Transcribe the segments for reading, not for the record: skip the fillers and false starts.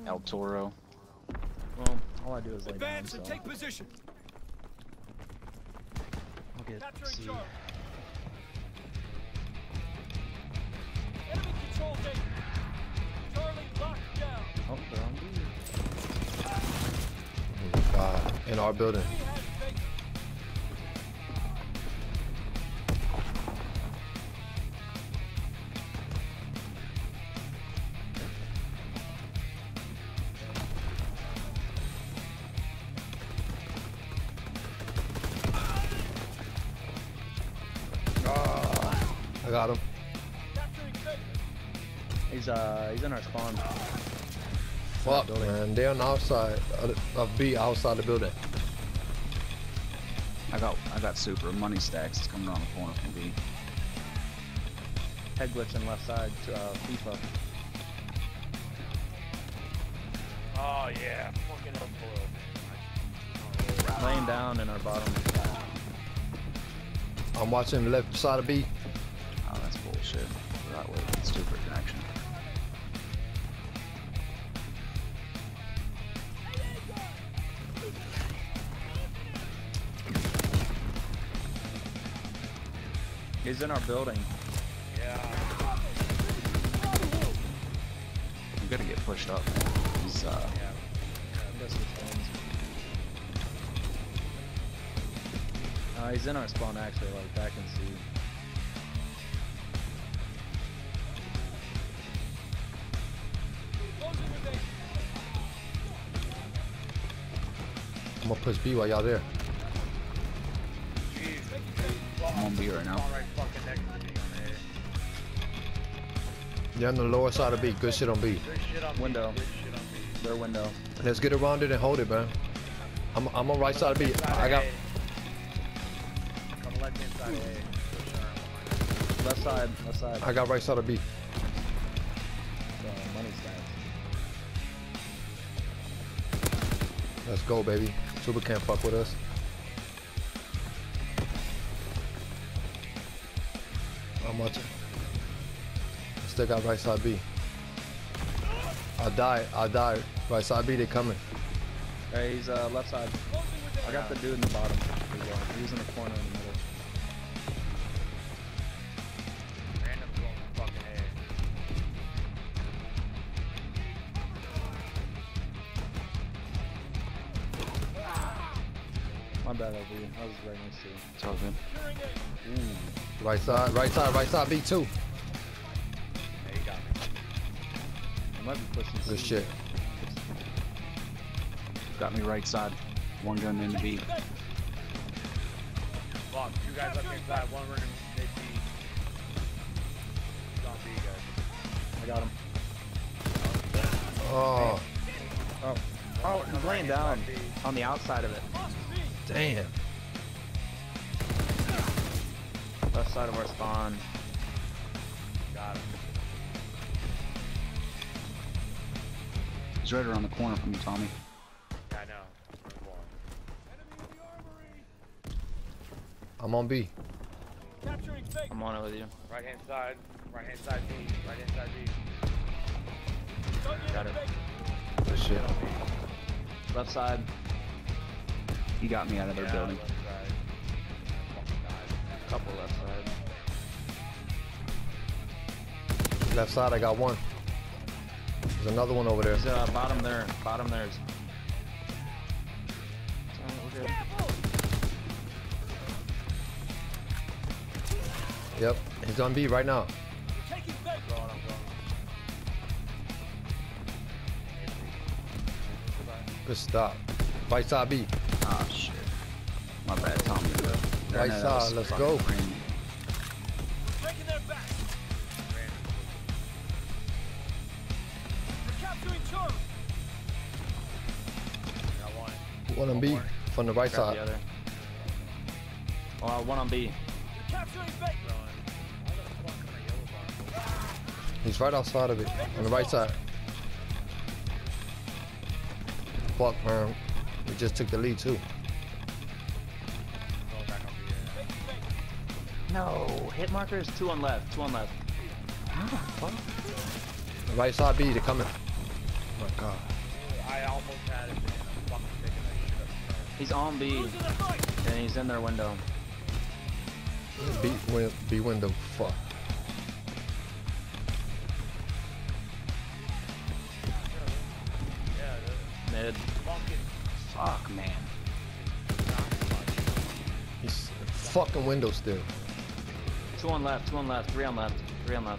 El Toro. Well, all I do is lay down, Advance so and take position. I'll get Capturing C. Charlie. Enemy control gate. Charlie locked down. Oh, they're on B. Oh, God. In our building. Enemy has Baker. I got him. Capturing Baker. He's in our spawn. Fuck, man. They're on the outside of B, outside the building. I got super money stacks. It's coming around the corner from B. Head glitching left side to FIFA. Oh yeah, fucking up. Laying down in our bottom. I'm watching the left side of B. Oh, that's bullshit. That way, stupid connection. He's in our building. Yeah. You gotta get pushed up. He's I guess which ones. He's in our spawn actually, like back in C. Closing the gate. I'm gonna push B while y'all there. Jeez. I'm on B right now. Spawn right fucking next to me on there. They're on the lower side of B. Good shit on B. Good shit on Window. me. Good shit on me. Their window. Let's get around it and hold it, man. I'm on right side of B. I got. On the left hand side of A. Left side. Left side. I got right side of B. Money stacks. Let's go, baby. Super can't fuck with us. I'm watching. Still got right side B. I died. Right side B, they coming. Hey, he's left side. Closing the gate. I got the dude in the bottom. He's in the corner in the middle. Random going fucking My bad, LB. I was right next to you. It's all good. Securing A. Right side B too. A. He got me. I might be pushing C. Good shit. Got me right side. One gun in the B. Fuck, two guys up inside, one running mid B. He's on B, guys. I got him. Oh, Oh, he's laying down on the outside of it. Lost B. damn. Left side of our spawn. Got him. He's right around the corner from you, Tommy. Yeah, I know. I'm going. Enemy in the armory. I'm on B. Capturing Baker. I'm on it with you. Right hand side B. Right hand side B. Target Got it. Baker. Good shit. Left side. He got me out of their building. Left side. Fucking died. Couple left side. Left side, I got one. There's another one over there. He's bottom there. Bottom there is. We're good. Yep, he's on B right now. Taking Baker. I'm going. Good stop. Right side B. Ah, shit. My bad, Tommy. Right side, let's go. Taking their back. We're capturing Charlie. Got one. One on B from the right Grab the side. other. Oh, one on B. We're capturing Baker. Why the fuck am I yellow bar? He's right outside of it, on the right side. Fuck, man. We just took the lead too. Going back on B. No, hit markers. Two on left. Two on left. Right side B, they're coming. Oh my god. I almost had it, man. I'm fucking picking that shit up. He's on B, Losing the fight. and he's in their window. B window. Fuck. Yeah, the Mid. fucking Fuck, man. He's fucking window still. 2 on left, 2 on left, 3 on left, 3 on left.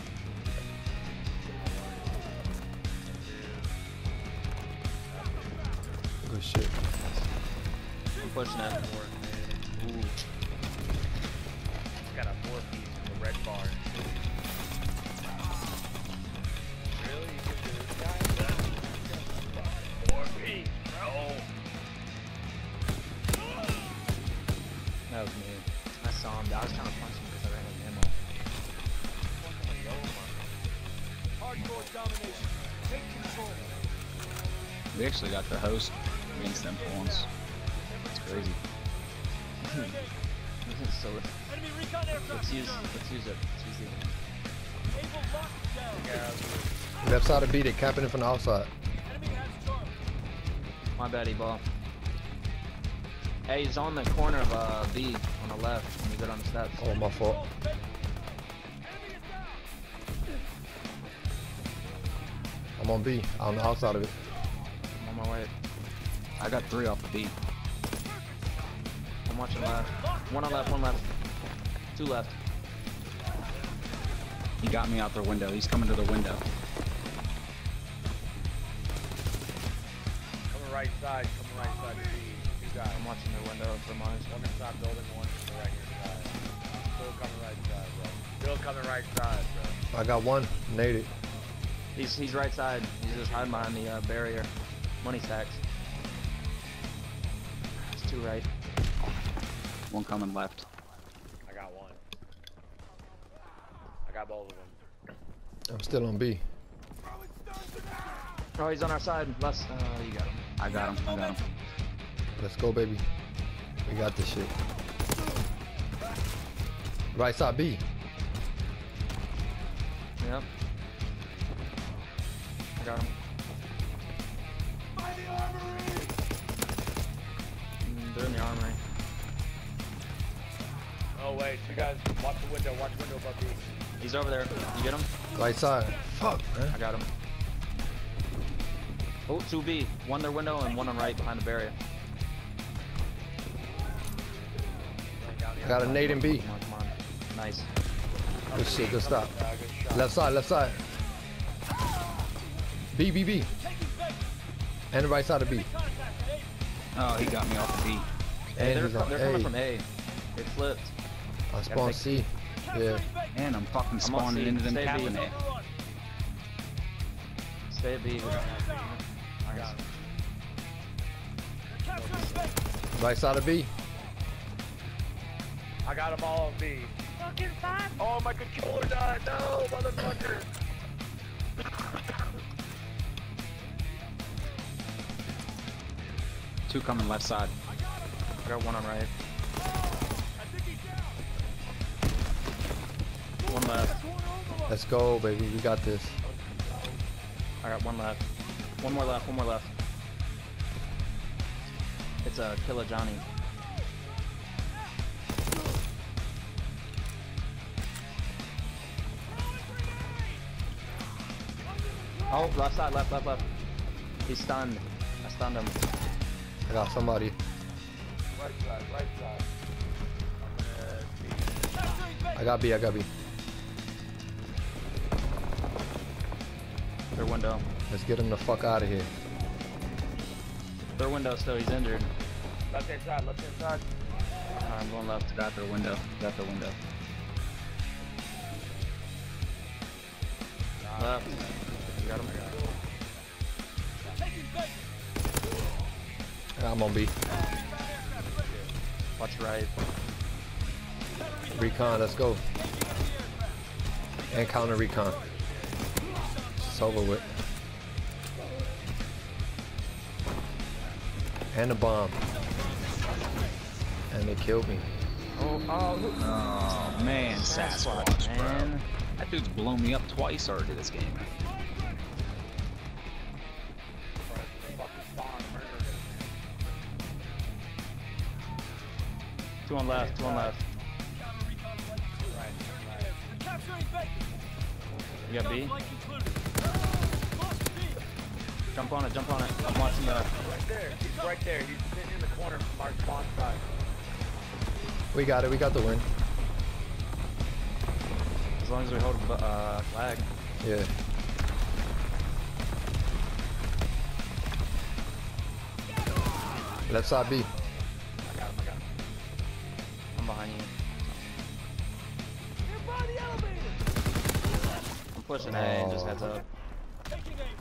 Good shit. I'm pushing it. Ooh. Got a 4-piece with a red bar. Really? You give it to this guy? 4-piece, bro. That was me. I saw him. I was trying to punch him because I ran out of ammo. Hardcore domination. Take control. We actually got the host against them for once. It's crazy. So Enemy recon aircraft. let's use returned. it. Let's use it. Able locked down. Yeah, Left side of B, they capping it from the outside. Enemy has Charlie. My bad, E-ball. Hey, he's on the corner of B on the left when you go down the steps. Oh, my fault. I'm on B, on the outside of it. I'm on my way. I got 3 off the B. I'm watching left. 1 on left, 1 left. 2 left. He got me out their window. He's coming to the window. coming right side to B. You got I'm watching their window for mine. one inside building, one to the right here side. Still coming right side, bro. Still coming right side, bro. I got one, naded. He's right side. He's just hiding behind the barrier. Money stacks. It's 2 right. 1 coming left. I got one. I got both of them. I'm still on B. Oh, he's on our side. Left. You got him. I got him. I got him. Let's go, baby. We got this shit. Right side B. Yep. I got him. They're in the armory. Oh wait, you guys watch the window above B. He's over there. You get him? Right side. Fuck, I man. got him. Oh, 2B. 1 their window and 1 on right behind the barrier. I got a nade in B. Come on, come on. Nice. Good shit, good stop. Good shot. Left side, left side. B, B, B. Taking bait. And the right side of B. Contact. A. Oh, he got me off the B. Hey, And they're he's on coming A. from A. It flipped. I spawn C. Yeah. And I'm fucking I'm on spawning C. into them Stay B. cabinet. Overrun. Stay at B. I got him. They're capturing bait. Right side of B. I got them all on B. Fucking fun. Oh, my controller died. No, motherfucker. Two coming left side. I got 1 on right. I think he's down. 1 left. Let's go, baby. We got this. I got 1 left. 1 more left. 1 more left. It's a Killer Johnny. Oh, left side, left. He's stunned. I stunned him. I got somebody. Right side. Capturing bait. I got B, I got B. Their window. Let's get him the fuck out of here. Their window still, he's injured. Left hand side. Alright, I'm going left. Got their window. Got their window. Left. You got him? Taking bait. I'm on B. Watch right. Recon, let's go. And counter recon. It's over with. And a bomb. And they killed me. Oh man, Sasquatch, bro. That dude's blown me up twice already this game. Two on left, two on left. Right. Capturing Bacon. You got B? Flank included. Lost B. Jump on it, jump on it. I'm watching the... Right there. He's right there. He's sitting in the corner from our spawn side. We got it. We got the win. As long as we hold flag. Yeah. Left side B. I got him. I'm behind you. Nearby the elevator. I'm pushing A and just heads up. Taking aim.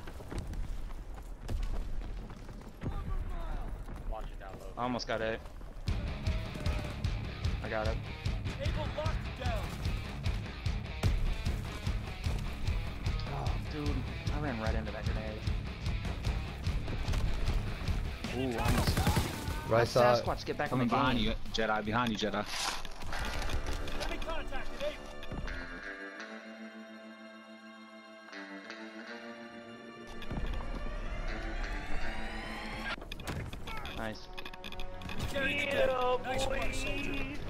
Launching down low. I almost got A. I got it. Able locked down. Oh, dude. I ran right into that grenade. Ooh, almost. Right side. Sasquatch, get back in the Coming behind game. you, Jedi. Behind you, Jedi. Enemy contacted. Able. Nice. Carry the day. Nice work, soldier.